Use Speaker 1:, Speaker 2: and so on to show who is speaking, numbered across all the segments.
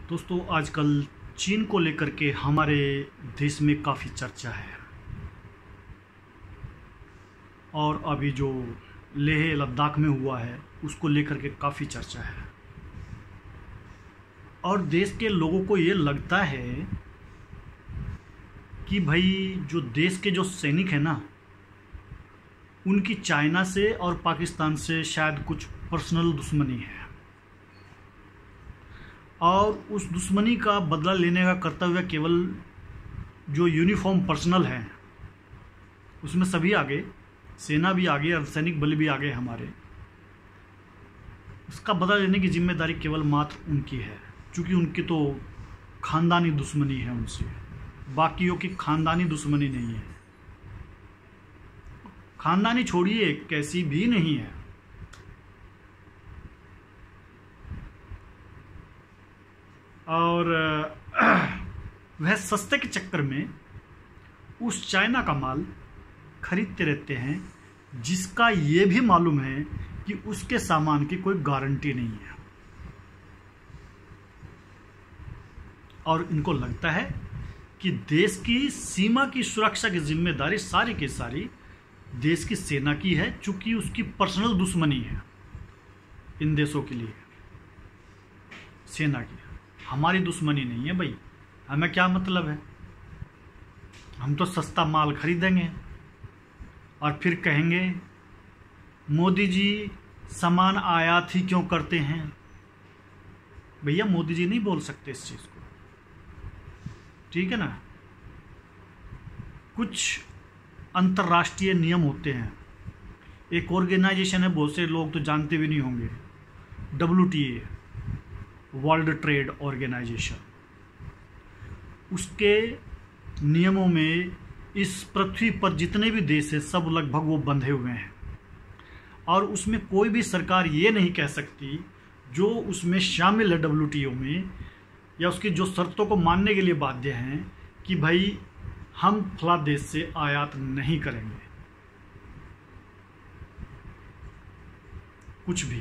Speaker 1: दोस्तों आजकल चीन को लेकर के हमारे देश में काफ़ी चर्चा है और अभी जो लेह लद्दाख में हुआ है उसको लेकर के काफ़ी चर्चा है और देश के लोगों को ये लगता है कि भाई जो देश के जो सैनिक हैं ना उनकी चाइना से और पाकिस्तान से शायद कुछ पर्सनल दुश्मनी है और उस दुश्मनी का बदला लेने का कर्तव्य केवल जो यूनिफॉर्म पर्सनल हैं उसमें सभी आगे, सेना भी आगे, अर्धसैनिक बल भी आगे हमारे, उसका बदला लेने की जिम्मेदारी केवल मात्र उनकी है, क्योंकि उनकी तो खानदानी दुश्मनी है उनसे, बाकियों की खानदानी दुश्मनी नहीं है। खानदानी छोड़िए, कैसी भी नहीं है। और वह सस्ते के चक्कर में उस चाइना का माल खरीदते रहते हैं जिसका ये भी मालूम है कि उसके सामान की कोई गारंटी नहीं है और इनको लगता है कि देश की सीमा की सुरक्षा की जिम्मेदारी सारी की सारी देश की सेना की है, चूंकि उसकी पर्सनल दुश्मनी है इन देशों के लिए सेना की। हमारी दुश्मनी नहीं है भाई, हमें क्या मतलब है, हम तो सस्ता माल खरीदेंगे और फिर कहेंगे मोदी जी सामान आयात ही क्यों करते हैं। भैया मोदी जी नहीं बोल सकते इस चीज़ को, ठीक है ना। कुछ अंतर्राष्ट्रीय नियम होते हैं, एक ऑर्गेनाइजेशन है, बहुत से लोग तो जानते भी नहीं होंगे, WTA, वर्ल्ड ट्रेड ऑर्गेनाइजेशन। उसके नियमों में इस पृथ्वी पर जितने भी देश हैं सब लगभग वो बंधे हुए हैं और उसमें कोई भी सरकार ये नहीं कह सकती जो उसमें शामिल है WTO में या उसकी जो शर्तों को मानने के लिए बाध्य हैं कि भाई हम फला देश से आयात नहीं करेंगे कुछ भी।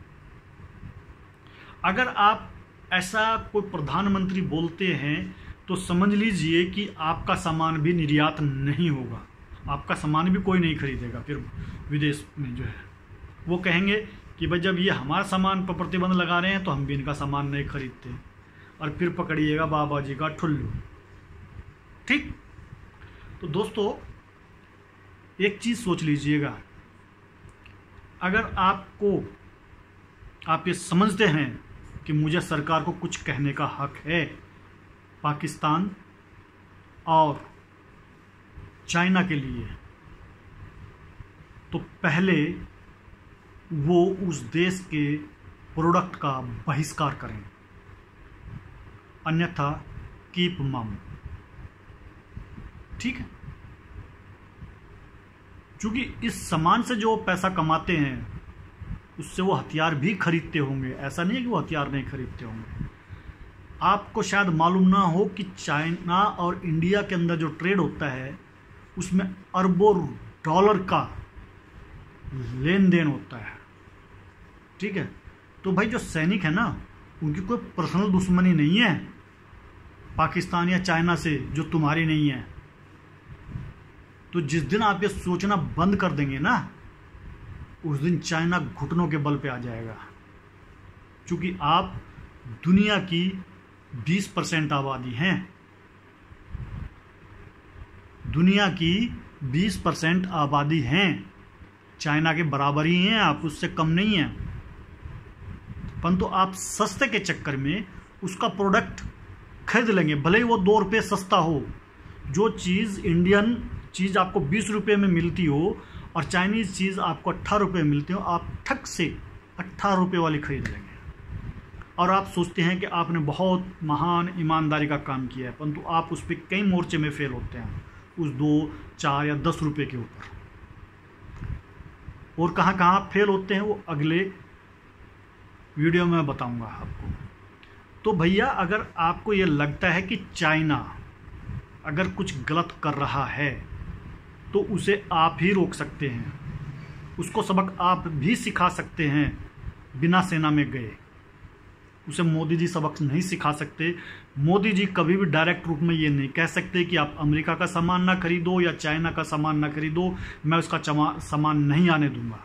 Speaker 1: अगर आप ऐसा कोई प्रधानमंत्री बोलते हैं तो समझ लीजिए कि आपका सामान भी निर्यात नहीं होगा, आपका सामान भी कोई नहीं खरीदेगा। फिर विदेश में जो है वो कहेंगे कि भाई जब ये हमारा सामान पर प्रतिबंध लगा रहे हैं तो हम भी इनका सामान नहीं खरीदते, और फिर पकड़िएगा बाबा जी का ठुल्लू। ठीक, तो दोस्तों एक चीज़ सोच लीजिएगा, अगर आप ये समझते हैं कि मुझे सरकार को कुछ कहने का हक है पाकिस्तान और चाइना के लिए, तो पहले वो उस देश के प्रोडक्ट का बहिष्कार करें, अन्यथा कीप मम। ठीक है, क्योंकि इस सामान से जो पैसा कमाते हैं उससे वो हथियार भी खरीदते होंगे, ऐसा नहीं है कि वो हथियार नहीं खरीदते होंगे। आपको शायद मालूम ना हो कि चाइना और इंडिया के अंदर जो ट्रेड होता है उसमें अरबों डॉलर का लेन देन होता है। ठीक है, तो भाई जो सैनिक है ना उनकी कोई पर्सनल दुश्मनी नहीं है पाकिस्तान या चाइना से जो तुम्हारी नहीं है। तो जिस दिन आप ये सोचना बंद कर देंगे ना उस दिन चाइना घुटनों के बल पे आ जाएगा, क्योंकि आप दुनिया की 20% आबादी हैं, दुनिया की 20% आबादी हैं, चाइना के बराबर ही हैं आप, उससे कम नहीं हैं। परंतु आप सस्ते के चक्कर में उसका प्रोडक्ट खरीद लेंगे, भले ही वो 2 रुपये सस्ता हो। जो चीज़ इंडियन चीज़ आपको 20 रुपये में मिलती हो और चाइनीज़ चीज़ आपको 18 रुपये मिलती हो, आप ठक से 18 रुपये वाली खरीद लेंगे और आप सोचते हैं कि आपने बहुत महान ईमानदारी का काम किया है, परंतु आप उस पर कई मोर्चे में फेल होते हैं उस 2, 4 या 10 रुपये के ऊपर। और कहाँ कहाँ फेल होते हैं वो अगले वीडियो में बताऊंगा आपको। तो भैया अगर आपको ये लगता है कि चाइना अगर कुछ गलत कर रहा है तो उसे आप ही रोक सकते हैं, उसको सबक आप भी सिखा सकते हैं बिना सेना में गए। उसे मोदी जी सबक नहीं सिखा सकते। मोदी जी कभी भी डायरेक्ट रूप में ये नहीं कह सकते कि आप अमेरिका का सामान ना खरीदो या चाइना का सामान ना खरीदो, मैं उसका सामान नहीं आने दूंगा।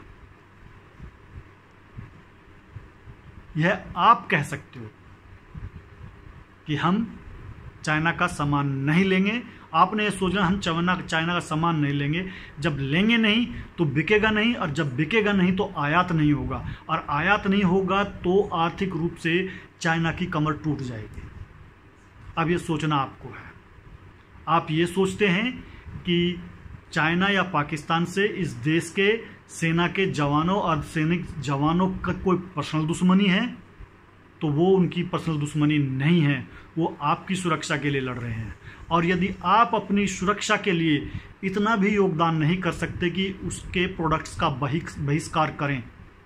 Speaker 1: यह आप कह सकते हो कि हम चाइना का सामान नहीं लेंगे। आपने ये सोचना हम चाइना का सामान नहीं लेंगे, जब लेंगे नहीं तो बिकेगा नहीं, और जब बिकेगा नहीं तो आयात नहीं होगा, और आयात नहीं होगा तो आर्थिक रूप से चाइना की कमर टूट जाएगी। अब ये सोचना आपको है। आप ये सोचते हैं कि चाइना या पाकिस्तान से इस देश के सेना के जवानों और सैनिक जवानों का कोई पर्सनल दुश्मनी है, तो वो उनकी पर्सनल दुश्मनी नहीं है, वो आपकी सुरक्षा के लिए लड़ रहे हैं। और यदि आप अपनी सुरक्षा के लिए इतना भी योगदान नहीं कर सकते कि उसके प्रोडक्ट्स का बहिष्कार करें,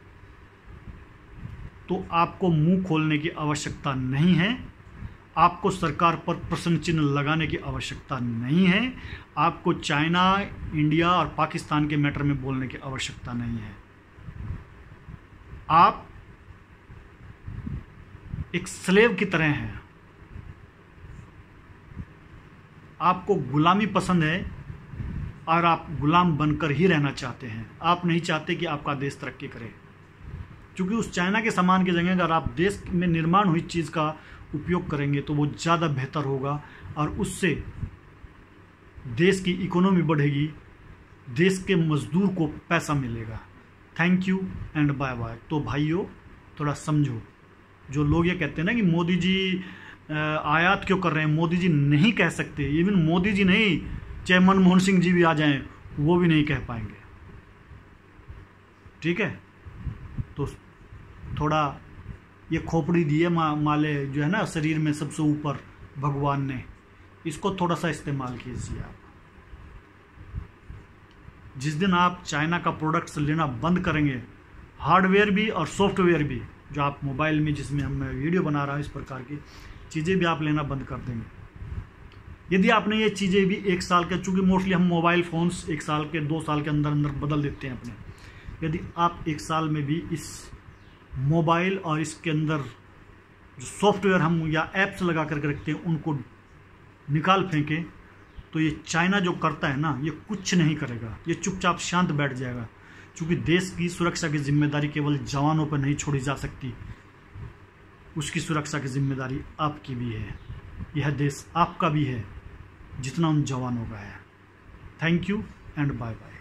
Speaker 1: तो आपको मुंह खोलने की आवश्यकता नहीं है, आपको सरकार पर प्रश्न चिन्ह लगाने की आवश्यकता नहीं है, आपको चाइना, इंडिया और पाकिस्तान के मैटर में बोलने की आवश्यकता नहीं है। आप एक स्लेव की तरह हैं। आपको गुलामी पसंद है और आप गुलाम बनकर ही रहना चाहते हैं। आप नहीं चाहते कि आपका देश तरक्की करे, क्योंकि उस चाइना के सामान की जगह अगर आप देश में निर्माण हुई चीज़ का उपयोग करेंगे तो वो ज़्यादा बेहतर होगा, और उससे देश की इकोनॉमी बढ़ेगी, देश के मजदूर को पैसा मिलेगा। Thank you and bye bye. तो भाइयों, थोड़ा समझो। जो लोग ये कहते हैं ना कि मोदी जी आयात क्यों कर रहे हैं, मोदी जी नहीं कह सकते। इवन मोदी जी नहीं, चाहे मनमोहन सिंह जी भी आ जाएं, वो भी नहीं कह पाएंगे। ठीक है, तो थोड़ा ये खोपड़ी दी है माले जो है ना शरीर में सबसे ऊपर भगवान ने, इसको थोड़ा सा इस्तेमाल कीजिए आप। जिस दिन आप चाइना का प्रोडक्ट्स लेना बंद करेंगे, हार्डवेयर भी और सॉफ्टवेयर भी, जो आप मोबाइल में, जिसमें हम वीडियो बना रहा हूँ, इस प्रकार की चीज़ें भी आप लेना बंद कर देंगे। यदि आपने ये चीज़ें भी 1 साल के, चूँकि मोस्टली हम मोबाइल फ़ोन्स 1 साल के 2 साल के अंदर अंदर बदल देते हैं अपने, यदि आप 1 साल में भी इस मोबाइल और इसके अंदर जो सॉफ्टवेयर हम या ऐप्स लगा करके रखते हैं उनको निकाल फेंकें, तो ये चाइना जो करता है ना, ये कुछ नहीं करेगा, ये चुपचाप शांत बैठ जाएगा। क्योंकि देश की सुरक्षा की जिम्मेदारी केवल जवानों पर नहीं छोड़ी जा सकती, उसकी सुरक्षा की जिम्मेदारी आपकी भी है। यह देश आपका भी है जितना उन जवानों का है। Thank you and bye bye.